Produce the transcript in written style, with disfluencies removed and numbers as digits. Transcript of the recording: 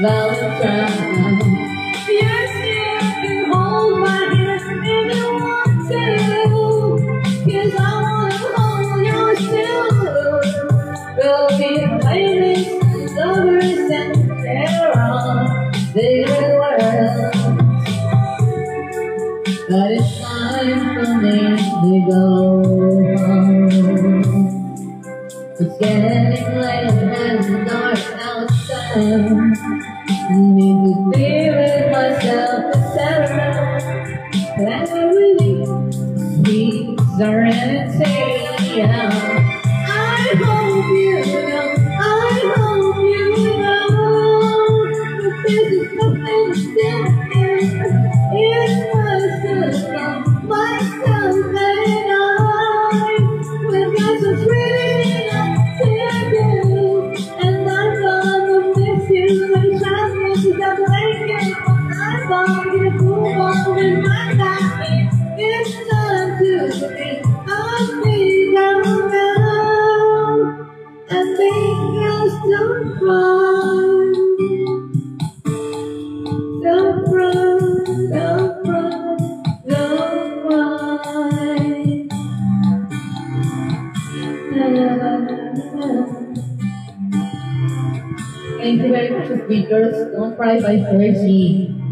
Valentine. Yes, you can hold my hand if you want to, 'cause I wanna hold yours too. We'll be famous lovers and share our bigger world. But it's time for me to go home. It's getting late and dark outside. Need to be with myself etc. And really, these are entertaining. I hope you know, I hope you know that this is nothing different. It must have come myself and we've got some pretty enough to do, and I'm gonna miss you when time is up blanket. I'm gonna move on with my life. It's time to be on me around and make us don't cry. Don't cry, don't cry, don't cry. Thank you very much, speakers. Don't Cry by Fergie.